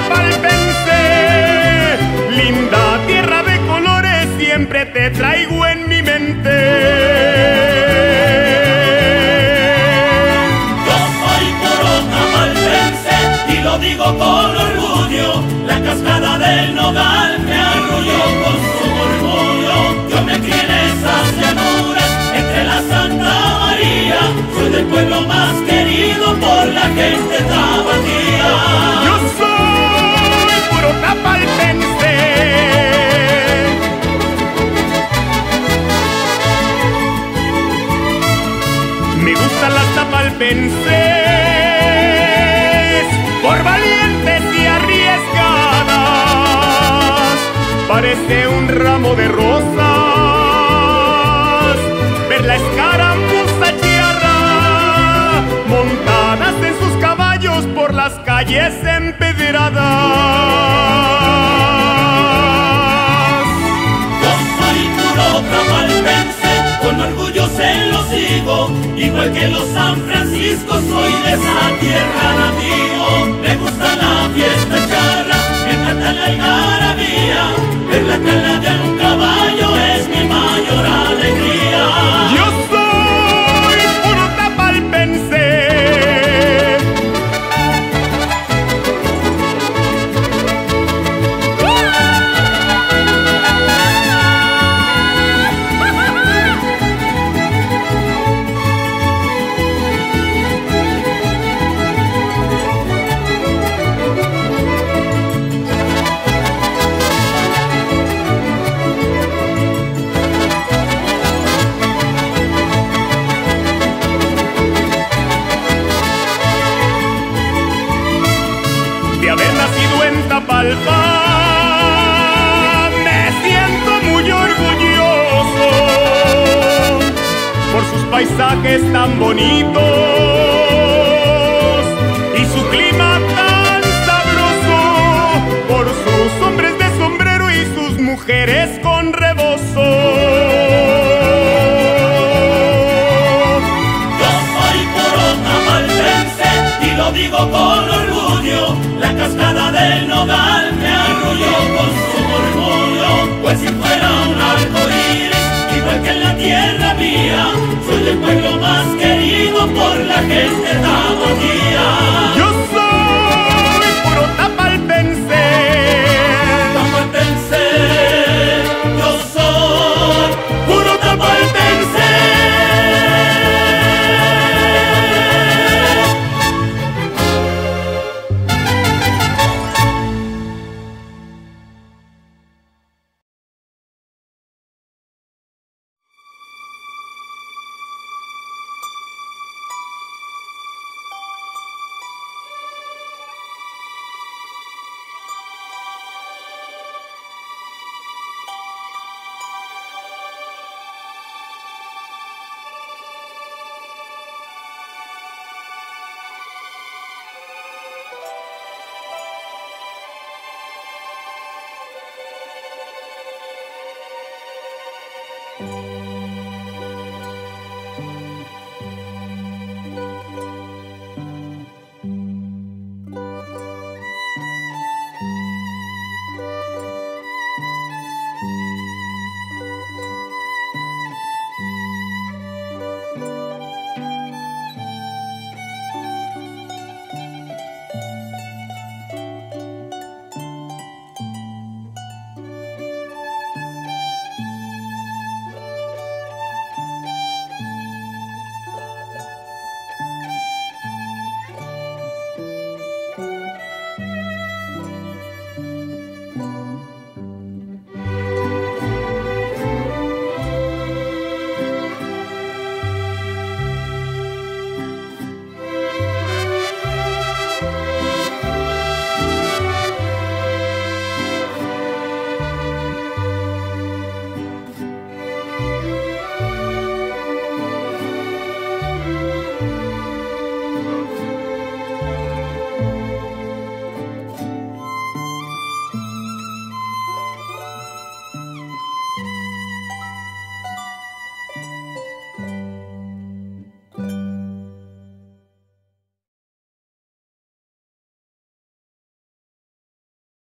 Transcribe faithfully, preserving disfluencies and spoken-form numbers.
Tapalpense, linda tierra de colores, siempre te traigo en mi mente. Yo soy puro tapalpense y lo digo con orgullo, la cascada del Nogal me arrulló con su murmullo. Yo me crié en esas llanuras, entre la Santa María, soy del pueblo más querido por la gente tapatía. Yo soy puro tapalpense. Me gustan las tapalpenses por valientes y arriesgadas. Parece un ramo de rosas ver la escaramuza chiarra, montadas en sus caballos por las calles empedradas. Yo soy puro tapalpense, con orgullo se lo sigo, igual que los San Francisco soy de esa tierra nativo. Me gusta la fiesta charra, me encanta la algarabía, ver la cala de un caballo es mi mayor alegría. Yo soy puro tapalpense. De haber nacido en Tapalpa, me siento muy orgulloso por sus paisajes tan bonitos y su clima tan sabroso, por sus hombres de sombrero y sus mujeres con rebozo. Yo soy puro tapalpense y lo digo con orgullo, la cascada del Nogal me arrulló con su murmullo. Pues si fuera un arco iris, igual que en la tierra mía, soy del pueblo más querido por la gente tapatía. Yo soy puro tapalpense. Tapalpense, yo soy puro tapalpense. Thank you.